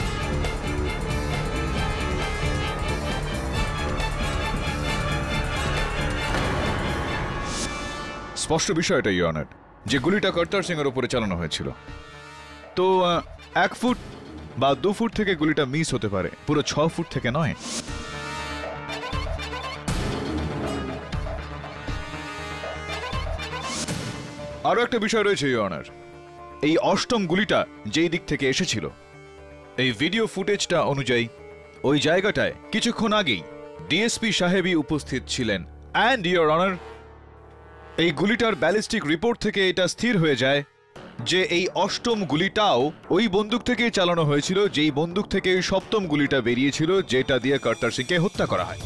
স্পষ্ট বিষয়টা ইওর অনার, যে গুলিটা কর্তার সিং এর উপরে চালানো হয়েছিল। তো 1 ফুট বা 2 ফুট থেকে গুলিটা মিস হতে পারে, পুরো 6 ফুট থেকে নয়। আরো একটা বিষয় রয়েছে ইওর অনার, এই অষ্টম গুলিটা যেই দিক থেকে এসেছিল, এই ভিডিও ফুটেজটা অনুযায়ী ওই জায়গাটায় কিছুক্ষণ আগেই ডিএসপি সাহেবই উপস্থিত ছিলেন। অ্যান্ড ইওর অনার, এই গুলিটার ব্যালিস্টিক রিপোর্ট থেকে এটা স্থির হয়ে যায় যে এই অষ্টম গুলিটাও ওই বন্দুক থেকেই চালানো হয়েছিল, যেই বন্দুক থেকে ওই সপ্তম গুলিটা বেরিয়েছিল, যেটা দিয়ে কর্তার সিংকে হত্যা করা হয়।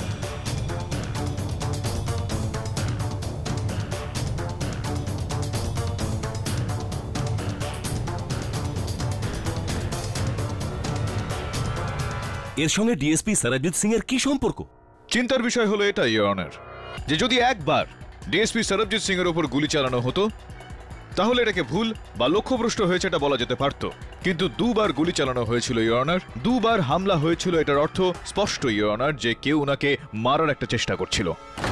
এর সঙ্গে ডিএসপি সরবজিৎ সিং এর কি সম্পর্ক? চিন্তার বিষয় হলো এটা ইওর অনার, যে যদি একবার ডিএসপি সরবজিৎ সিং এর উপর গুলি চালানো হতো তাহলে এটাকে ভুল বা লক্ষ্যভ্রষ্ট হয়েছে এটা বলা যেতে পারত, কিন্তু 2 বার গুলি চালানো হয়েছিল ইওর অনার, 2 বার হামলা হয়েছিল। এটার অর্থ স্পষ্ট ইওর অনার যে কেউ ওনাকে মারার একটা চেষ্টা করছিল।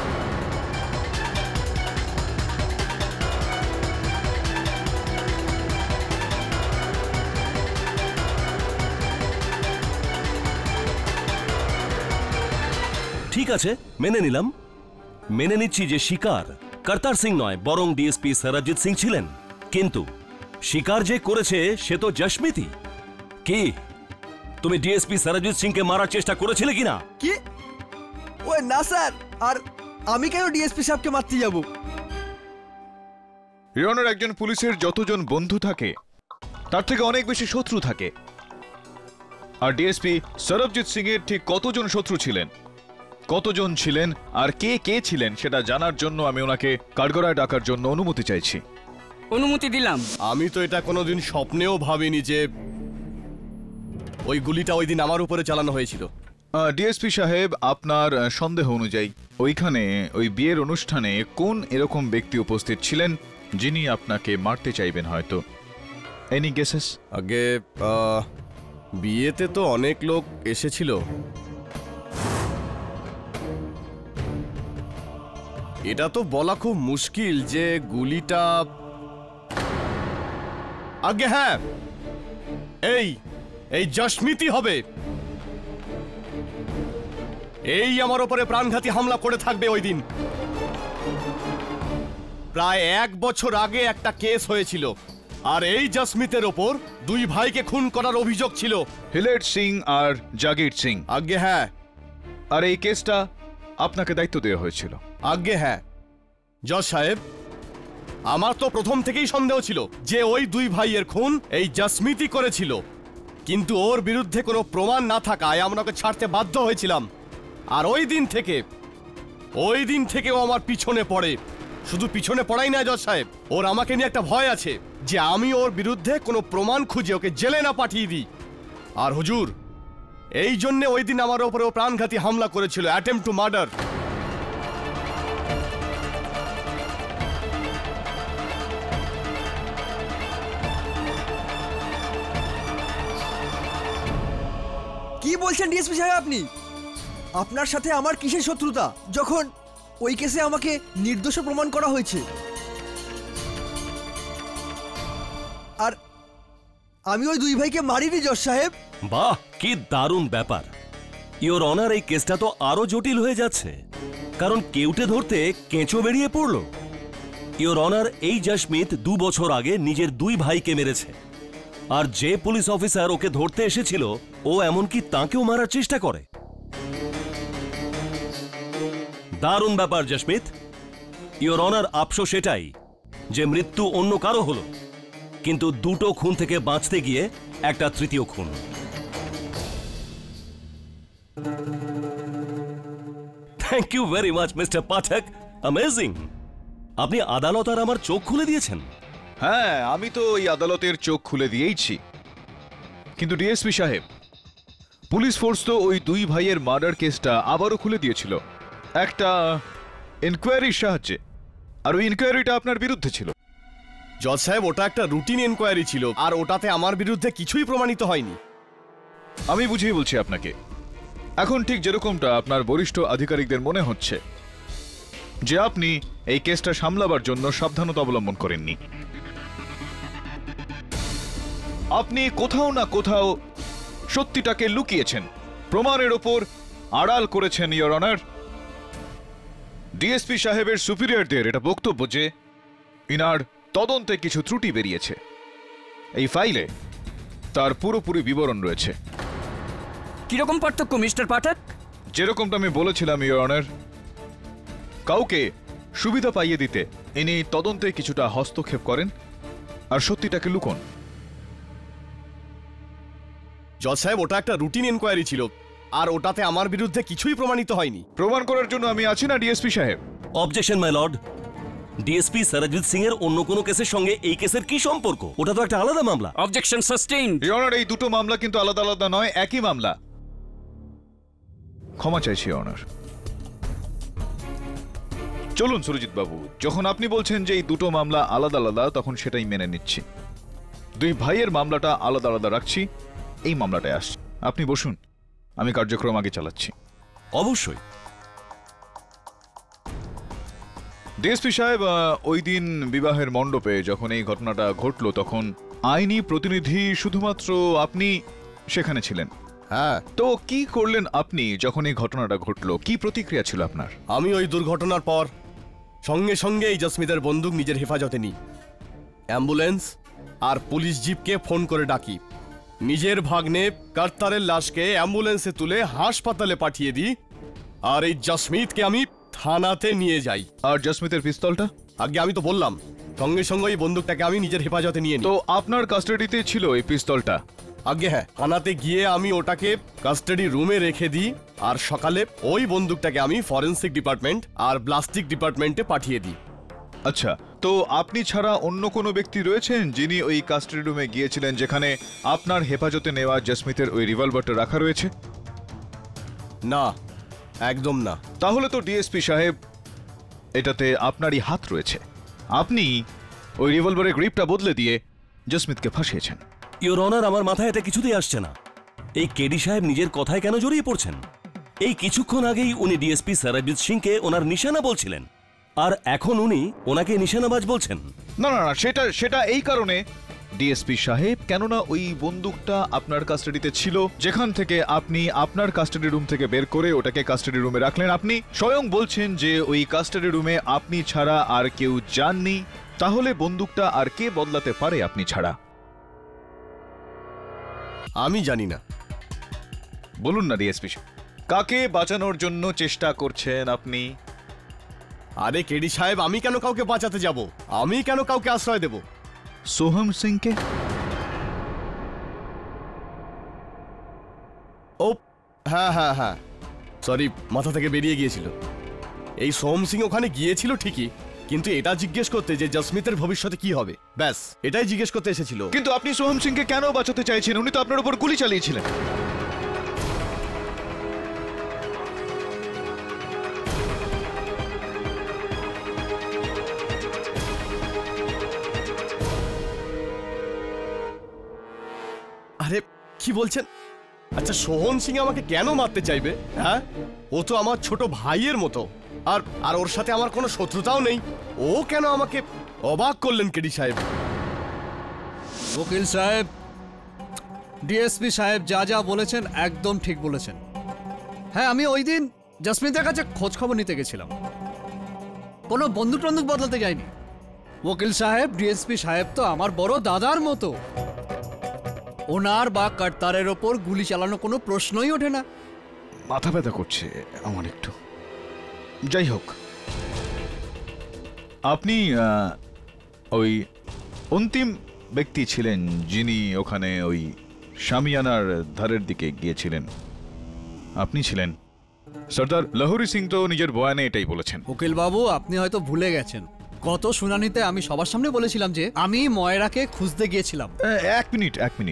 ঠিক আছে, মেনে নিলাম, মেনে নিচ্ছি যে শিকার কর্তার সিং নয় বরং ডিএসপি সরবজিৎ সিং ছিলেন, কিন্তু শিকার যে করেছে সে তো জশমিতি। কি তুমি ডিএসপি সরবজিৎ সিংকে মারার চেষ্টা করেছিলে কিনা? কি? ওই না স্যার, আর আমি কেন ডিএসপি সাহেবকে মারতে যাব? ইওর অনার, একজন পুলিশের যতজন বন্ধু থাকে তার থেকে অনেক বেশি শত্রু থাকে, আর ডিএসপি সরবজিৎ সিং এর ঠিক কতজন শত্রু ছিলেন, কতজন ছিলেন আর কে কে ছিলেন সেটা জানার জন্য আমি ওনাকে কাঠগড়ায় ডাকার জন্য অনুমতি চাইছি। অনুমতি দিলাম। আমি তো এটা কোনোদিন স্বপ্নেও ভাবিনি যে ওই গুলিটা ওই দিন আমার উপরে চালানো হয়েছিল। ডিএসপি সাহেব, আপনার সন্দেহ অনুযায়ী ওইখানে ওই বিয়ের অনুষ্ঠানে কোন এরকম ব্যক্তি উপস্থিত ছিলেন যিনি আপনাকে মারতে চাইবেন হয়তো? Any guesses? আগে বিয়েতে তো অনেক লোক এসেছিল, এটা তো বলা খুব মুশকিল যে গুলিটা। আগে হ্যাঁ, এই জশমিতি হবে, এই আমার ওপরে প্রাণঘাতী হামলা করে থাকবে ওই দিন। প্রায় 1 বছর আগে একটা কেস হয়েছিল, আর এই জশমিতের ওপর 2 ভাইকে খুন করার অভিযোগ ছিল, হিলেট সিং আর জাগির সিং। আগে হ্যাঁ। আর এই কেসটা আপনাকে দায়িত্ব দেওয়া হয়েছিল? আগে হ্যাঁ জজ সাহেব, আমার তো প্রথম থেকেই সন্দেহ ছিল যে ওই দুই ভাইয়ের খুন এই জসমিতই করেছিল, কিন্তু ওর বিরুদ্ধে কোনো প্রমাণ না থাকায় আমরা ওকে ছাড়তে বাধ্য হয়েছিলাম। আর ওই দিন থেকে ও আমার পিছনে পড়ে। শুধু পিছনে পড়াই না জজ সাহেব, ওর আমাকে নিয়ে একটা ভয় আছে যে আমি ওর বিরুদ্ধে কোনো প্রমাণ খুঁজে ওকে জেলে না পাঠিয়ে দিই। আর হুজুর, এই জন্য ওই দিন আমার ওপরে ও প্রাণঘাতী হামলা করেছিল, অ্যাটেম্পট টু মার্ডার। কি বলছেন ডিএসপি সাহেব আপনি? আপনার সাথে আমার কিসের শত্রুতা, যখন ওই কেসে আমাকে নির্দোষ প্রমাণ করা হয়েছে? আর আমি ওই দুই ভাইকে মারিনি জজ সাহেব। বাহ, কি দারুণ ব্যাপার। ইওর অনার, এই কেসটা তো আরো জটিল হয়ে যাচ্ছে, কারণ কেউটে ধরতে কেঁচো বেরিয়ে পড়ল। ইওর অনার, এই জসমিত 2 বছর আগে নিজের 2 ভাইকে মেরেছে, আর যে পুলিশ অফিসার ওকে ধরতে এসেছিল ও এমনকি তাকেও মারার চেষ্টা করে। দারুণ ব্যাপার জসমিত। ইওর অনার, আফসোস এটাই যে মৃত্যু অন্য কারো হলো, কিন্তু 2টো খুন থেকে বাঁচতে গিয়ে একটা তৃতীয় খুন। Thank you very much mister Pathak, amazing. আপনি আদালত আর আমার চোখ খুলে দিয়েছেন। হ্যাঁ, আমি তো এই আদালতের চোখ খুলে দিয়েইছি, কিন্তু ডিএসপি সাহেব, পুলিশ ফোর্স তো ওই 2 ভাইয়ের মার্ডার কেসটা আবারও খুলে দিয়েছিল একটা ইনকোয়ারির সাহায্যে, আর ওই ইনকোয়ারিটা আপনার বিরুদ্ধে ছিল। জজ সাহেব, ওটা একটা রুটিন এনকোয়ারি ছিল, আর ওটাতে আমার বিরুদ্ধে কিছুই প্রমাণিত হয়নি। আমি বুঝিয়ে বলছি আপনাকে, এখন ঠিক যেরকমটা আপনার বরিষ্ঠ আধিকারিকদের মনে হচ্ছে যে আপনি এই কেসটা সামলাবার জন্য সাবধানতা অবলম্বন করেননি, আপনি কোথাও না কোথাও সত্যিটাকে লুকিয়েছেন, প্রমাণের ওপর আড়াল করেছেন। ইওর অনার, ডিএসপি সাহেবের সুপিরিয়রদের এটা বক্তব্য যে ইনার তদন্তে কিছু ত্রুটি বেরিয়েছে। এই ফাইলে তার পুরোপুরি বিবরণ রয়েছে। কিরকম পার্থক্য মিস্টার পাঠক? যেরকমটা আমি বলেছিলাম ইওর অনার, কাউকে সুবিধা পাইয়ে দিতে ইনি তদন্তে কিছুটা হস্তক্ষেপ করেন আর সত্যিটাকে লুকোন। জজ সাহেব, ওটা একটা রুটিন এনকোয়ারি ছিল, আর ওটাতে আমার বিরুদ্ধে কিছুই প্রমাণিত হয়নি। প্রমাণ করার জন্য আমি আছি না ডিএসপি সাহেব। Objection my lord. DSP Sarjit Singh এর অন্য কোনো কেসের সঙ্গে এই কেসের কি সম্পর্ক? ওটা তো একটা আলাদা মামলা। Objection sustained. ইওর অনার, এই দুটো মামলা কিন্তু আলাদা আলাদা নয়, একই মামলা। ক্ষমা চাইছি ইওর অনার। চলুন সুরজিৎ বাবু, যখন আপনি বলছেন যে এই দুটো মামলা আলাদা আলাদা, তখন সেটাই মেনে নিচ্ছি। 2 ভাইয়ের মামলাটা আলাদা আলাদা রাখছি, এই মামলাটায় আসছি। আপনি বসুন, আমি কার্যক্রম আগে চালাচ্ছি। অবশ্যই। ডিএসপি সাহেব, ওই দিন বিবাহের মণ্ডপে যখন এই ঘটনাটা ঘটলো, তখন আইনি প্রতিনিধি শুধুমাত্র আপনি সেখানে ছিলেন। হ্যাঁ। তো কি করলেন আপনি যখন এই ঘটনাটা ঘটলো? কি প্রতিক্রিয়া ছিল আপনার? আমি ওই দুর্ঘটনার পর সঙ্গে সঙ্গে এই জসমিতের বন্দুক নিজের হেফাজতে নিই, অ্যাম্বুলেন্স আর পুলিশ জিপকে ফোন করে ডাকি, নিজের ভাগ্নে কার্তারের লাশকে অ্যাম্বুলেন্সে তুলে হাসপাতালে পাঠিয়ে দিই, আর এই জসমিতকে আমি থানাতে নিয়ে যাই। আর জসমিতের পিস্তলটা? আগে আমি তো বললাম, সঙ্গে সঙ্গে এই বন্দুকটাকে আমি নিজের হেফাজতে নিয়ে নিই। তো আপনার কাস্টাডিতে ছিল এই পিস্তলটা? আগে হ্যাঁ, থানাতে গিয়ে আমি ওটাকে কাস্টাডি রুমে রেখে দিই, আর সকালে ওই বন্দুকটাকে আমি ফরেন্সিক ডিপার্টমেন্ট আর ব্লাস্টিক ডিপার্টমেন্টে পাঠিয়ে দিই। আচ্ছা, তো আপনি ছাড়া অন্য কোনো ব্যক্তি রয়েছেন যিনি ওই কাস্টাডি রুমে গিয়েছিলেন যেখানে আপনার হেফাজতে নেওয়া জসমিতের ওই রিভলভারটা রাখা রয়েছে? না, একদম না। তাহলে তো ডিএসপি সাহেব, এটাতে আপনারই হাত রয়েছে। আপনি ওই রিভলভারের গ্রিপটা বদলে দিয়ে জসমিতকে ফাঁসিয়েছেন। ইওর অনার, আমার মাথায় এটা কিছুতেই আসছে না। এই কেডি সাহেব নিজের কথায় কেন জড়িয়ে পড়ছেন? এই কিছুক্ষণ আগেই উনি ডিএসপি সরজিৎ সিংকে ওনার নিশানা বলছিলেন, আর এখন উনি ওনাকে নিশানাবাজ বলছেন। না না না, সেটা এই কারণে ডিএসপি সাহেব, কেননা ওই বন্দুকটা আপনার কাস্টাডিতে ছিল, যেখান থেকে আপনি আপনার কাস্টাডি রুম থেকে বের করে ওটাকে কাস্টাডি রুমে রাখলেন। আপনি স্বয়ং বলছেন যে ওই কাস্টাডি রুমে আপনি ছাড়া আর কেউ যাননি। তাহলে বন্দুকটা আর কে বদলাতে পারে আপনি ছাড়া? আমি জানি না। বলুন না ডিএসপি, কাকে বাঁচানোর জন্য চেষ্টা করছেন আপনি? আরে কেডি সাহেব, আমি কেন কাউকে বাঁচাতে যাব? আমি কেন কাউকে আশ্রয় দেব? সোহম সিংকে? ও হ্যাঁ হ্যাঁ হ্যাঁ, সরি, মাথা থেকে বেরিয়ে গিয়েছিল। এই সোহম সিং ওখানে গিয়েছিল ঠিকই, কিন্তু এটা জিজ্ঞেস করতে যে জসমিতের ভবিষ্যতে কি হবে, ব্যাস এটাই জিজ্ঞেস করতে এসেছিল। কিন্তু আপনি সোহম সিংকে কেন বাঁচাতে চাইছেন? উনি তো আপনার উপর গুলি চালিয়েছিলেন। আরে কি বলছেন? আচ্ছা, সোহন সিং আমাকে কেন মারতে চাইবে? হ্যাঁ, ও তো আমার ছোট ভাইয়ের মতো, আর আর ওর সাথে আমার কোনো শত্রুতাও নেই। ও কেন আমাকে? অবাক করলেন কেডি সাহেব। উকিল সাহেব, ডিএসপি সাহেব যা যা বলেছেন একদম ঠিক বলেছেন। হ্যাঁ, আমি ওই দিন জসমিতের কাছে খোঁজ খবর নিতে গেছিলাম, কোনো বন্দুক টন্দুক বদলাতে যাইনি। উকিল সাহেব, ডিএসপি সাহেব তো আমার বড় দাদার মতো, ওনার বা কর্তারের ওপর গুলি চালানো কোনো প্রশ্নই ওঠে না। মাথা ব্যথা করছে আমার একটু। যাই হোক, আপনি ওই অন্তিম ব্যক্তি ছিলেন যিনি ওখানে ওই শামিয়ানার ধারের দিকে গিয়েছিলেন, আপনি ছিলেন। সর্দার লাহোরি সিং তো নিজের বয়ানে এটাই বলেছেন। উকিল বাবু, আপনি হয়তো ভুলে গেছেন, গত শুনানিতে আমি সবার সামনে বলেছিলাম যে আমি ময়রাকে খুঁজতে গিয়েছিলাম। এক মিনিট।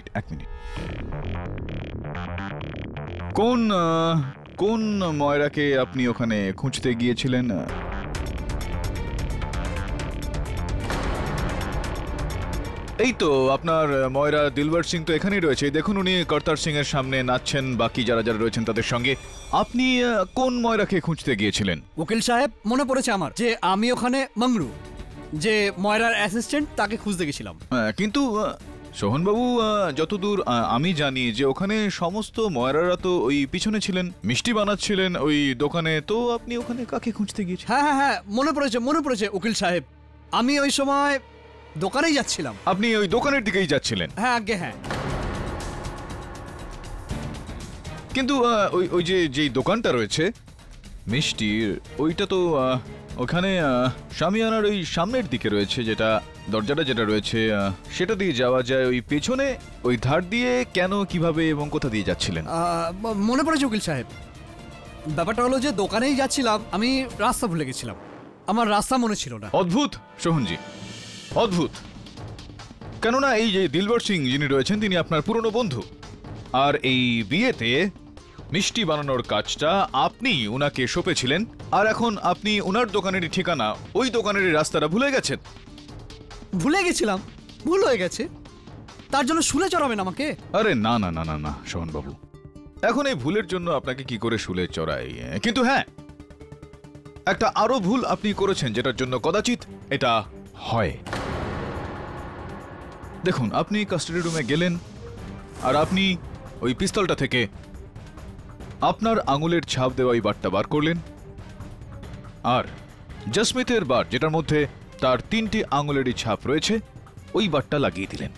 কোন ময়রাকে আপনি ওখানে খুঁজতে গিয়েছিলেন? এই তো আপনার ময়রা দিলবার সিং তো এখানেই রয়েছে, দেখুন উনি কর্তার সিং এর সামনে নাচছেন বাকি যারা যারা রয়েছেন তাদের সঙ্গে। আপনি কোন ময়রাকে খুঁজতে গিয়েছিলেন? উকিল সাহেব, মনে পড়েছে আমার যে আমি ওখানে মংরু, যে ময়রার অ্যাসিস্ট্যান্ট, তাকে খুঁজতে গেছিলাম। কিন্তু সোহনবাবু, যতদূর আমি জানি যে ওখানে সমস্ত ময়রারা তো ওই পিছনে ছিলেন, মিষ্টি বানাচ্ছিলেন ওই দোকানে, তো আপনি ওখানে কাকে খুঁজতে গিয়েছেন? হ্যাঁ হ্যাঁ হ্যাঁ, মনে পড়েছে উকিল সাহেব, আমি ওই সময় দোকানেই যাচ্ছিলাম। আপনি ওই দোকানের দিকেই যাচ্ছিলেন? হ্যাঁ আগে, হ্যাঁ। কিন্তু ওই যে দোকানটা রয়েছে মিষ্টির, ওইটা তো ওখানে শামিয়ানার ওই সামনের দিকে রয়েছে, যেটা দরজাটা যেটা রয়েছে সেটা দিয়ে যাওয়া যায় ওই পেছনে, ওই ধার দিয়ে কেন, কিভাবে এবং কোথা দিয়ে যাচ্ছিলেন? মনে পড়েছে উকিল সাহেব, ব্যাপারটা হলো যে দোকানেই যাচ্ছিলাম, আমি রাস্তা ভুলে গেছিলাম, আমার রাস্তা মনে ছিল না। অদ্ভুত সোহনজি, অদ্ভুত। কেননা এই যে দিলবার সিং যিনি রয়েছেন তিনি আপনার পুরনো বন্ধু, আর এই বিয়েতে মিষ্টি বানানোর কাজটা আপনি উনাকে সঁপেছিলেন, আর এখন আপনি উনার দোকানেরই ঠিকানা, ওই দোকানেরই রাস্তাটা ভুলে গেছেন। ভুলে গেছিলাম, ভুল হয়ে গেছে, তার জন্য শুলে চড়াবেন আমাকে? আরে না না না না না সোহনবাবু, এখন এই ভুলের জন্য আপনাকে কি করে শুলে চড়াই? কিন্তু হ্যাঁ, একটা আরো ভুল আপনি করেছেন যেটার জন্য কদাচিৎ এটা হয়। দেখুন, আপনি কাস্টাডি রুমে গেলেন আর আপনি ওই পিস্তলটা থেকে আপনার আঙুলের ছাপ দেওয়া ওই বারটা বার করলেন, আর জসমিতের বার যেটার মধ্যে তার 3টি আঙুলেরই ছাপ রয়েছে ওই বারটা লাগিয়ে দিলেন।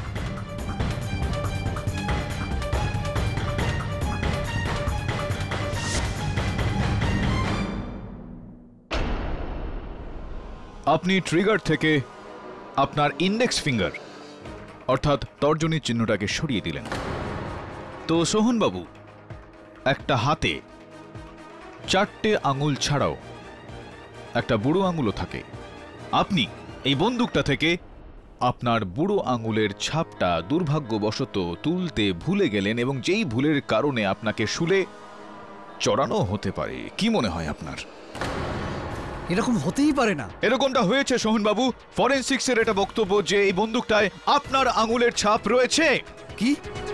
আপনি ট্রিগার থেকে আপনার ইন্ডেক্স ফিঙ্গার অর্থাৎ তর্জনীর চিহ্নটাকে সরিয়ে দিলেন। তো সোহনবাবু, একটা হাতে 4টে আঙুল ছাড়াও একটা বুড়ো আঙুলও থাকে। আপনি এই বন্দুকটা থেকে আপনার বুড়ো আঙুলের ছাপটা দুর্ভাগ্যবশত তুলতে ভুলে গেলেন, এবং যেই ভুলের কারণে আপনাকে শুলে চড়ানো হতে পারে। কি মনে হয় আপনার? এরকম হতেই পারে না। এরকমটা হয়েছে সোহনবাবু। ফরেনসিক্সের এটা বক্তব্য যে এই বন্দুকটায় আপনার আঙুলের ছাপ রয়েছে। কি?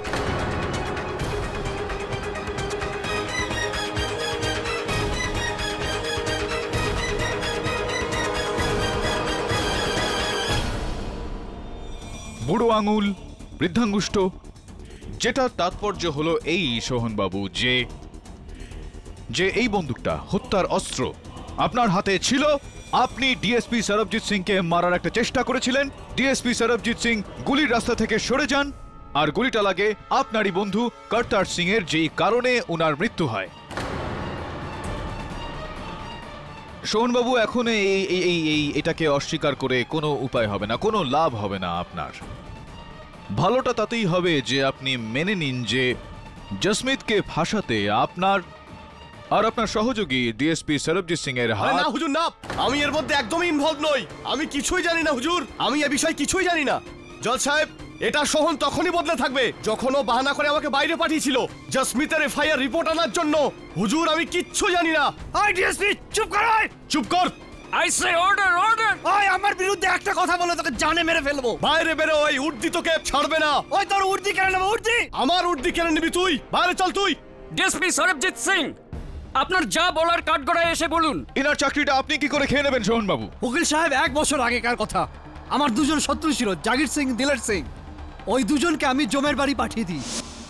বুড়ো আঙুল, বৃদ্ধাঙ্গুষ্ঠ, যেটা তাৎপর্য হলো এই সোহনবাবু যে এই বন্দুকটা হত্যার অস্ত্র আপনার হাতে ছিল। আপনি ডিএসপি সরবজিৎ সিংকে মারার একটা চেষ্টা করেছিলেন, ডিএসপি সরবজিৎ সিং গুলির রাস্তা থেকে সরে যান, আর গুলিটা লাগে আপনারই বন্ধু কর্তার সিং এর, যেই কারণে ওনার মৃত্যু হয়। সোহনবাবু, এখন এটাকে অস্বীকার করে কোনো উপায় হবে না, কোনো লাভ হবে না আপনার। ভালোটা তাতেই হবে যে আপনি মেনে নিন যে জসমিতকে ফাঁসাতে আপনার আর আপনার সহযোগী ডিএসপি সরবজিৎ সিং এর হাত। না হুজুর, না, আমি এর মধ্যে একদমই ইনভলভ নই। আমি কিছুই জানি না হুজুর, আমি এ বিষয়ে কিছুই জানি না। জজ সাহেব, এটা সোহন তখনই বদলে থাকবে যখন ও বাহানা করে আমাকে বাইরে পাঠিয়েছিল জসমিতের এফআইআর রিপোর্ট আনার জন্য। হুজুর, আমি কিচ্ছু জানি না। ওই ডিএসপি চুপ কর! চুপ কর! I say order, order! ওই আমার বিরুদ্ধে একটা কথা বলে তোকে জানে মেরে ফেলবো। বাইরে বেরো, ওই উর্দি তোকে ছাড়বে না। ওই তোর উর্দি কেন নেবো? উর্দি আমার উর্দি কেন নিবি তুই? বাইরে চল তুই। ডিএসপি সরবজিৎ সিং, আপনার যা বলার কাঠগড়ায় এসে বলুন। ইনার চাকরিটা আপনি কি করে খেয়ে নেবেন সোহনবাবু? উকিল সাহেব, 1 বছর আগেকার কথা। আমার দুজন শত্রু ছিল, জাগির সিং, দিলের সিং। ওই দুজনকে আমি জমের বাড়ি পাঠিয়ে দিই।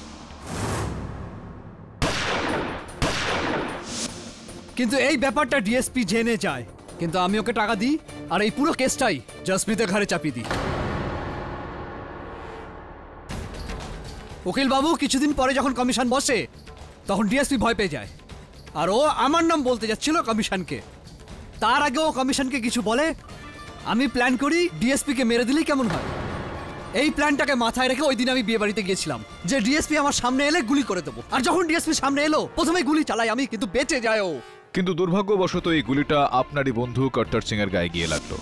কিন্তু এই ব্যাপারটা ডিএসপি জেনে যায়, কিন্তু আমি ওকে টাকা দিই আর এই পুরো কেসটাই জসমিতের ঘাড়ে চাপিয়ে দিই। উকিল বাবু, কিছুদিন পরে যখন কমিশন বসে তখন ডিএসপি ভয় পেয়ে যায়, আর ও আমার নাম বলতে যাচ্ছিল কমিশনকে। তার আগে ও কমিশনকে কিছু বলে। আমি প্ল্যান করি ডিএসপিকে মেরে দিলেই কেমন হয়। এই প্ল্যানটাকে মাথায় রেখে ওই দিন আমি বিয়ে বাড়িতে গিয়েছিলাম যে ডিএসপি আমার সামনে এলে গুলি করে দেবো। আর যখন ডিএসপি সামনে এলো প্রথমে গুলি চালাই আমি, কিন্তু বেঁচে যায় ও। কিন্তু দুর্ভাগ্যবশত এই গুলিটা আপনারই বন্ধু কর্তার সিং এর গায়ে গিয়ে লাগলো।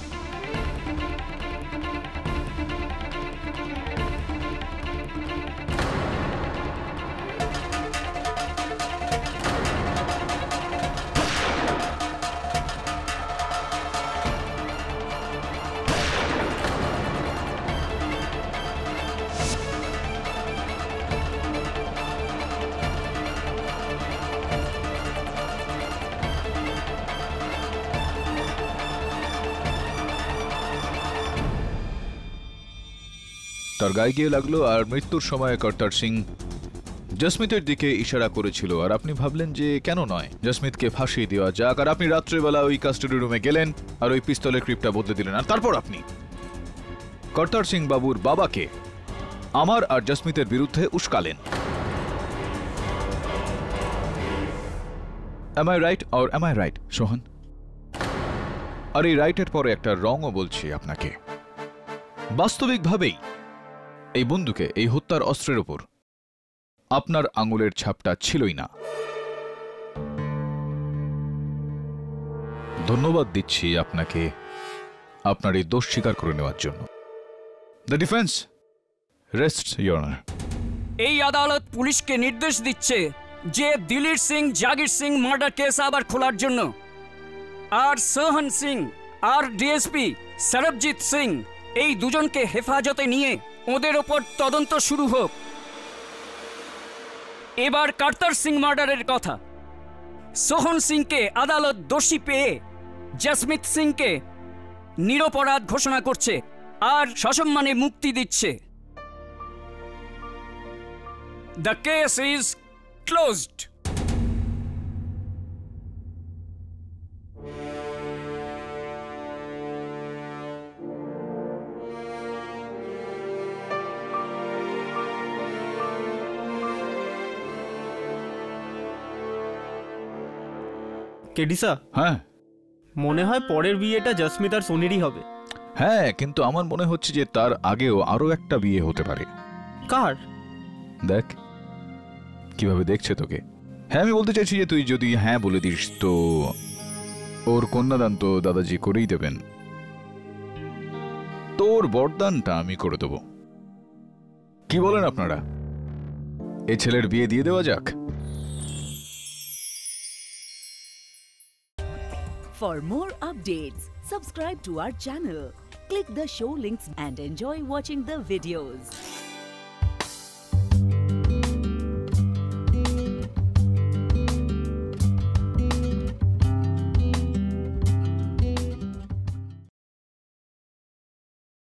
তার গায়ে গিয়ে লাগলো আর মৃত্যুর সময় কর্তার সিং জসমিতের দিকে ইশারা করেছিল, আর আপনি ভাবলেন যে কেন নয়, জসমিতকে ফাঁসিয়ে দেওয়া যাক। আর আপনি রাত্রেবেলা ওই কাস্টাডি রুমে গেলেন আর ওই পিস্তলের ক্রিপটা বদলে দিলেন। আর তারপর আপনি কর্তার সিং বাবুর বাবাকে আমার আর জসমিতের বিরুদ্ধে উস্কালেন। Am I right or am I right, Sohan? আর এই রাইটের পরে একটা রঙও বলছি আপনাকে। বাস্তবিকভাবেই এই বন্দুকে, এই হত্যার অস্ত্রের ওপর আপনার আঙুলের ছাপটা ছিলই না। ধন্যবাদ দিচ্ছি আপনাকে আপনার এই দোষ স্বীকার করে নেওয়ার জন্য। The defence rests your honour. এই আদালত পুলিশকে নির্দেশ দিচ্ছে যে দিলীর সিং জাগির সিং মার্ডার কেস আবার খোলার জন্য, আর সোহন সিং আর ডিএসপি সরবজিৎ সিং এই দুজনকে হেফাজতে নিয়ে ওদের ওপর তদন্ত শুরু হোক। এবার কর্তার সিং মার্ডারের কথা। সোহন সিংকে আদালত দোষী পেয়ে জসমিত সিংকে নিরপরাধ ঘোষণা করছে আর সসম্মানে মুক্তি দিচ্ছে। The case is closed. কেডিসা, হ্যাঁ, মনে হয় পরের বিয়েটা জসমিত আর সোনিরই হবে। হ্যাঁ, কিন্তু আমার মনে হচ্ছে যে তার আগেও আরো একটা বিয়ে হতে পারে। কার? দেখ কিভাবে দেখছে তোকে। হ্যাঁ, আমি বলতে চাইছি যে তুই যদি হ্যাঁ বলে দিস তো ওর কন্যাদান তো দাদাজি করেই দেবেন, তোর বরদানটা আমি করে দেব। কি বলেন আপনারা? এই ছেলের বিয়ে দিয়ে দেওয়া যাক। For more updates, subscribe to our channel, click the show links and enjoy watching the videos.